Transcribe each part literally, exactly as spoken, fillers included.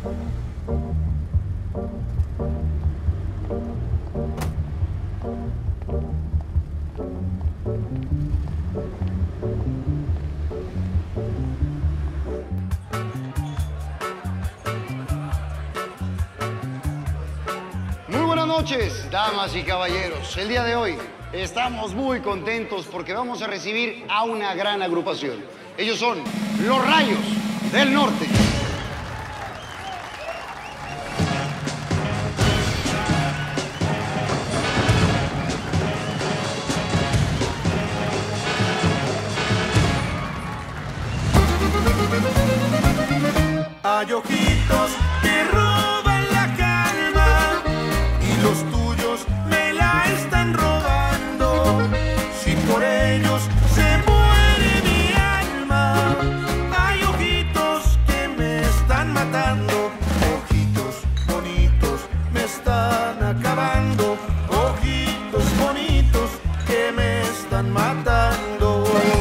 Buenas noches, damas y caballeros. El día de hoy estamos muy contentos porque vamos a recibir a una gran agrupación. Ellos son Los Rayos del Norte. Hay ojitos que roban la calma y los tuyos me la están robando. Si por ellos se muere mi alma, hay ojitos que me están matando. Ojitos bonitos me están acabando. Ojitos bonitos que me están matando.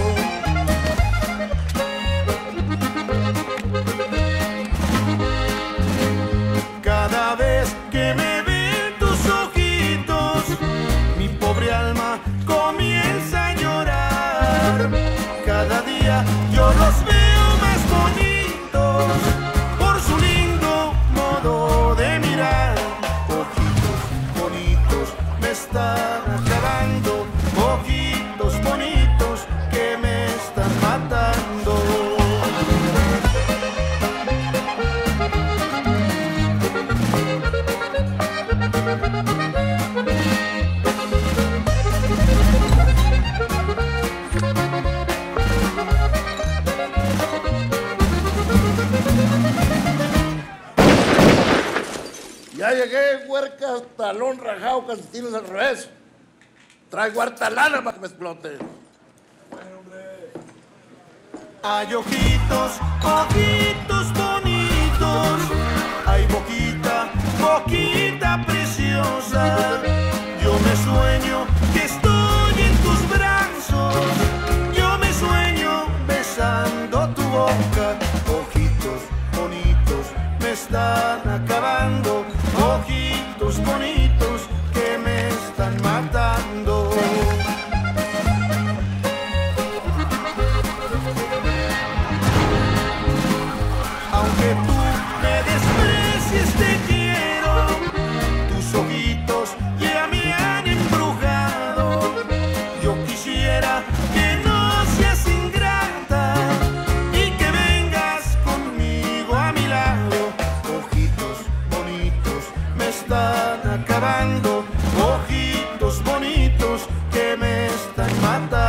Cada vez que me ven tus ojitos, mi pobre alma comienza a llorar. Cada día yo los veo más bonitos por su lindo modo de mirar. Ojitos bonitos me están acabando. Ojitos bonitos que me están matando. Ya llegué, huercas, talón rajado, calcetines al revés. Traigo harta lana para que me explote. Bueno, hombre. Hay ojitos, ojitos bonitos. Hay boquita, boquita preciosa. Yo me sueño que estoy en tus brazos. Yo me sueño besando tu boca. Ojitos bonitos me están acabando. Ojitos bonitos que me están matando. Aunque tú me desprecies, te quiero. Tus ojitos ya me han embrujado. Yo quisiera que no seas ingrata y que vengas conmigo a mi lado. Ojitos bonitos me están acabando. Ojitos bonitos que me están matando.